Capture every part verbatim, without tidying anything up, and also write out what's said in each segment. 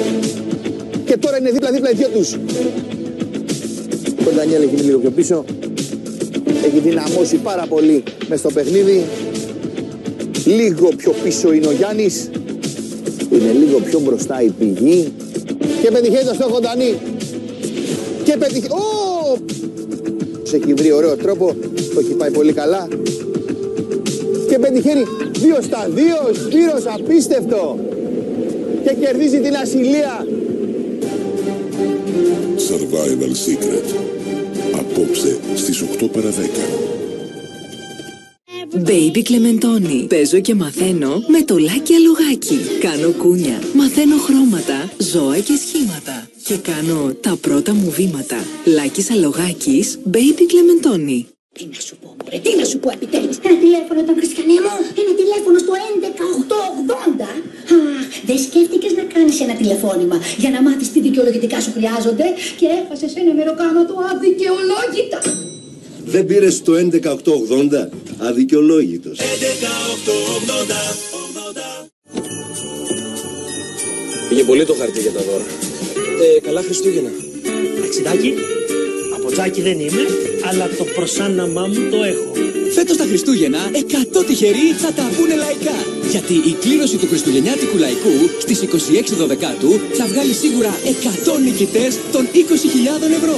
Και τώρα είναι δίπλα-δίπλα οι δυο τους. Ο Ντανιέλ έχει λίγο πιο πίσω. Έχει δυναμώσει πάρα πολύ μες στο παιχνίδι. Λίγο πιο πίσω είναι ο Γιάννης. Είναι λίγο πιο μπροστά η Πηγή. Και πετυχαίνει το στόχο Ντανί. Και πετυχαίνει... Ω! Έχει βρει ωραίο τρόπο. Το έχει πάει πολύ καλά. Και πετυχαίνει δύο στα δύο. Σπύρος απίστευτο. Και κερδίζει την ασυλία. Survival Secret. Απόψε στις οκτώ παρά δέκα. Baby Κλεμεντόνι. Παίζω και μαθαίνω με το Λάκη Αλογάκι. Κάνω κούνια. Μαθαίνω χρώματα, ζώα και σχήματα. Και κάνω τα πρώτα μου βήματα. Λάκης Αλογάκης, Baby Κλεμεντόνι. Τι να σου πω, μωρέ, τι να σου πω επιτέλους. Ένα τηλέφωνο τον Χριστιανέ μου. Ένα τηλέφωνο στο έντεκα οκτώ ογδόντα. Αχ, δεν σκέφτηκες να κάνεις ένα τηλεφώνημα για να μάθεις τι δικαιολογητικά σου χρειάζονται και έχασες ένα μεροκάματο αδικαιολόγητα. Δεν πήρες το έντεκα οκτώ ογδόντα, αδικαιολόγητος. έντεκα οκτώ ογδόντα. Πήγε πολύ το χαρτί για τα δώρα. Ε, καλά Χριστούγεννα. Αξιδάκι, από τσάκι δεν είμαι, αλλά το προσάναμά μου το έχω. Φέτος τα Χριστούγεννα, εκατό τυχεροί θα τα πούνε λαϊκά. Γιατί η κλήρωση του χριστουγεννιάτικου λαϊκού στις είκοσι έξι Δωδεκάτου θα βγάλει σίγουρα εκατό νικητές των είκοσι χιλιάδων ευρώ.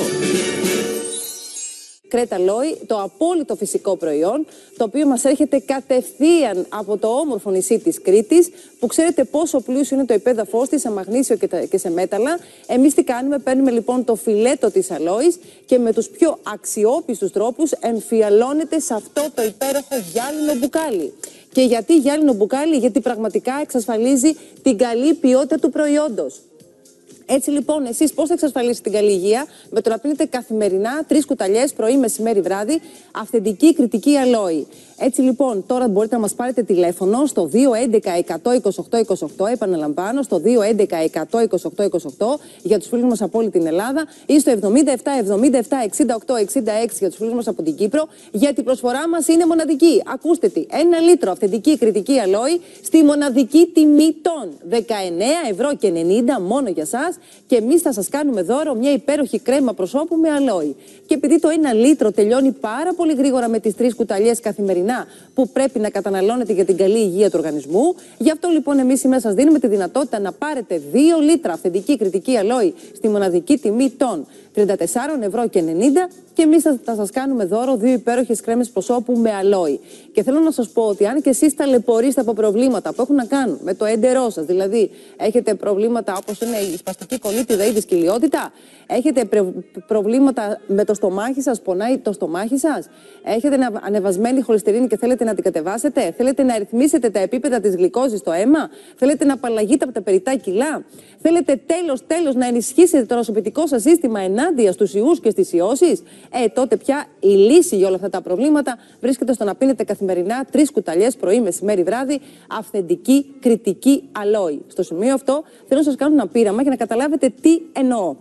Κρέτα Λόι, το απόλυτο φυσικό προϊόν, το οποίο μας έρχεται κατευθείαν από το όμορφο νησί της Κρήτης, που ξέρετε πόσο πλούσιο είναι το υπέδαφος της σε μαγνήσιο και, και σε μέταλλα. Εμείς τι κάνουμε, παίρνουμε λοιπόν το φιλέτο της αλόης και με τους πιο αξιόπιστους τρόπους εμφιαλώνεται σε αυτό το υπέροχο γυάλινο μπουκάλι. Και γιατί γυάλινο μπουκάλι? Γιατί πραγματικά εξασφαλίζει την καλή ποιότητα του προϊόντος. Έτσι λοιπόν, εσείς πώς θα εξασφαλίσετε την καλή υγεία? Με το να πίνετε καθημερινά τρεις κουταλιές πρωί, μεσημέρι, βράδυ, αυθεντική κρητική αλόη. Έτσι λοιπόν, τώρα μπορείτε να μας πάρετε τηλέφωνο στο δύο έντεκα εκατό είκοσι οκτώ είκοσι οκτώ, επαναλαμβάνω, στο δύο έντεκα εκατό είκοσι οκτώ είκοσι οκτώ για τους φίλους μας από όλη την Ελλάδα ή στο εβδομήντα επτά εβδομήντα επτά εξήντα οκτώ εξήντα έξι για τους φίλους μας από την Κύπρο, γιατί η προσφορά μας είναι μοναδική. Ακούστε τι, ένα λίτρο αυθεντική κρητική αλόη στη μοναδική τιμή των δεκαεννέα ευρώ και ενενήντα μόνο για σας. Και εμείς θα σας κάνουμε δώρο μια υπέροχη κρέμα προσώπου με αλόη. Και επειδή το ένα λίτρο τελειώνει πάρα πολύ γρήγορα με τις τρεις κουταλιές καθημερινά που πρέπει να καταναλώνετε για την καλή υγεία του οργανισμού, γι' αυτό λοιπόν εμείς σήμερα σας δίνουμε τη δυνατότητα να πάρετε δύο λίτρα αυθεντική κρητική αλόη στη μοναδική τιμή των τριάντα τέσσερα ευρώ και ενενήντα και εμείς θα, θα σας κάνουμε δώρο δύο υπέροχες κρέμες προσώπου με αλόη. Και θέλω να σας πω ότι αν και εσείς ταλαιπωρείστε από προβλήματα που έχουν να κάνουν με το έντερό σας, δηλαδή έχετε προβλήματα όπως είναι η σπαστική κολίτιδα ή η δυσκυλιότητα, έχετε προβλήματα με το στομάχι σας, πονάει το στομάχι σας, έχετε ανεβασμένη χολυστερίνη και θέλετε να την κατεβάσετε, θέλετε να ρυθμίσετε τα επίπεδα της γλυκόζης στο αίμα, θέλετε να απαλλαγείτε από τα περιττά κιλά, θέλετε τέλος τέλος να ενισχύσετε το νοσοποιητικό σας σύστημα ενάντια στους ιούς και στις ιώσεις, ε, τότε πια η λύση για όλα αυτά τα προβλήματα βρίσκεται στο να πίνετε καθημερινά τρεις κουταλιές πρωί, μεσημέρι, βράδυ αυθεντική κρητική αλόη. Στο σημείο αυτό θέλω να σας κάνω ένα πείραμα για να καταλάβετε τι εννοώ.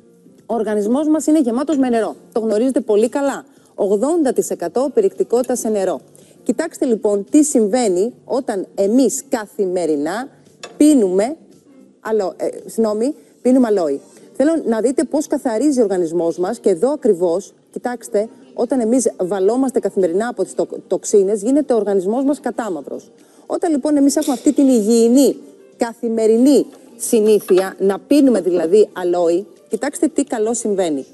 Ο οργανισμός μας είναι γεμάτος με νερό. Το γνωρίζετε πολύ καλά. ογδόντα τοις εκατό περιεκτικότητα σε νερό. Κοιτάξτε λοιπόν τι συμβαίνει όταν εμείς καθημερινά πίνουμε, αλό, ε, συγνώμη, πίνουμε αλόη. Θέλω να δείτε πώς καθαρίζει ο οργανισμός μας και εδώ ακριβώς, κοιτάξτε, όταν εμείς βαλόμαστε καθημερινά από τις τοξίνες, γίνεται ο οργανισμός μας κατάμαυρος. Όταν λοιπόν εμείς έχουμε αυτή την υγιεινή, καθημερινή συνήθεια, να πίνουμε δηλαδή αλόη, κοιτάξτε τι καλό συμβαίνει.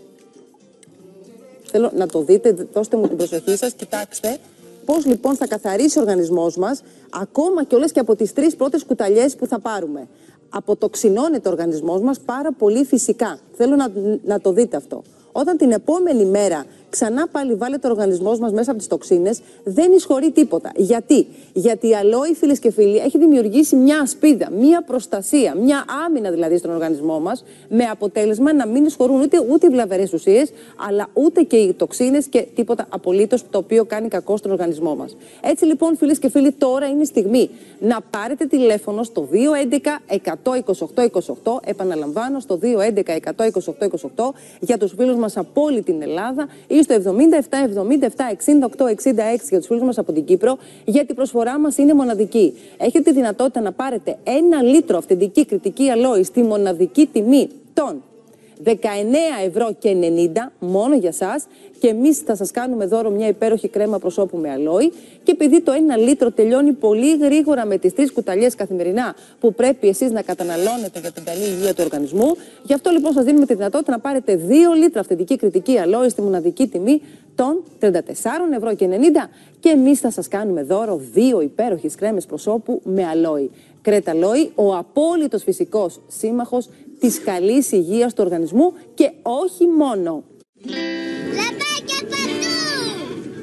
Θέλω να το δείτε, δώστε μου την προσοχή σας, κοιτάξτε πώς λοιπόν θα καθαρίσει ο οργανισμός μας, ακόμα και όλες και από τις τρεις πρώτες κουταλιές που θα πάρουμε. Αποτοξινώνεται ο οργανισμός μας πάρα πολύ φυσικά. Θέλω να, να το δείτε αυτό. Όταν την επόμενη μέρα ξανά πάλι βάλετε ο οργανισμός μας μέσα από τις τοξίνες, δεν εισχωρεί τίποτα. Γιατί? Γιατί η αλόη, φίλες και φίλοι, έχει δημιουργήσει μια ασπίδα, μια προστασία, μια άμυνα δηλαδή στον οργανισμό μας, με αποτέλεσμα να μην εισχωρούν ούτε, ούτε οι βλαβερές ουσίες, αλλά ούτε και οι τοξίνες και τίποτα απολύτως το οποίο κάνει κακό στον οργανισμό μας. Έτσι λοιπόν, φίλες και φίλοι, τώρα είναι η στιγμή να πάρετε τηλέφωνο στο δύο έντεκα εκατό είκοσι οκτώ είκοσι οκτώ, επαναλαμβάνω, στο δύο έντεκα εκατό είκοσι οκτώ είκοσι οκτώ για τους φίλους μας από όλη την Ελλάδα ή στο εβδομήντα επτά εβδομήντα επτά εξήντα οκτώ εξήντα έξι για τους φίλους μας από την Κύπρο, γιατί η προσφορά μας είναι μοναδική. Έχετε τη δυνατότητα να πάρετε ένα λίτρο αυθεντική κρητική αλόη στη μοναδική τιμή των δεκαεννέα ευρώ και ενενήντα μόνο για σας, και εμείς θα σας κάνουμε δώρο μια υπέροχη κρέμα προσώπου με αλόη. Και επειδή το ένα λίτρο τελειώνει πολύ γρήγορα με τις τρεις κουταλιές καθημερινά που πρέπει εσείς να καταναλώνετε για την καλή υγεία του οργανισμού, γι' αυτό λοιπόν σας δίνουμε τη δυνατότητα να πάρετε δύο λίτρα αυθεντική κρητική αλόη στη μοναδική τιμή των τριάντα τέσσερα ευρώ και ενενήντα, και εμείς θα σας κάνουμε δώρο δύο υπέροχες κρέμες προσώπου με αλόη. Κρέτα Αλόη, ο απόλυτος φυσικός σύμμαχος της καλής υγείας του οργανισμού, και όχι μόνο. Λαμπάκια παντού!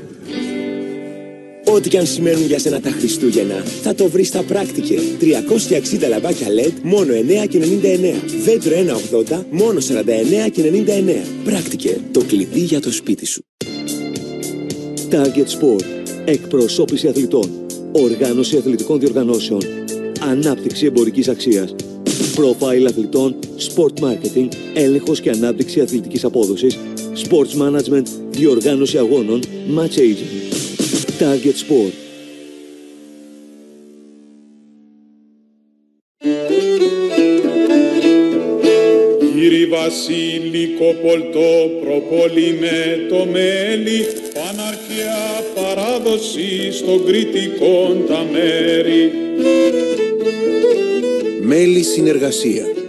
Ό,τι και αν σημαίνουν για σένα τα Χριστούγεννα, θα το βρεις στα Πράκτικε. τριακόσια εξήντα λαμπάκια ελ ι ντι, μόνο εννέα και ενενήντα εννέα. Δέντρο ένα ογδόντα, μόνο σαράντα εννέα και ενενήντα εννέα. Πράκτικε, το κλειδί για το σπίτι σου. Target Sport. Εκπροσώπηση αθλητών. Οργάνωση αθλητικών διοργανώσεων. Ανάπτυξη εμπορικής αξίας. Profile αθλητών, sport marketing, έλεγχος και ανάπτυξη αθλητικής απόδοσης, sports management, διοργάνωση αγώνων, match agent. Target Sport. Κύριε Βασίλικο Πολτό, προπολίνε το μέλι, παναρχιά παράδοση στον κριτικών τα μέρη. Μέλη συνεργασία.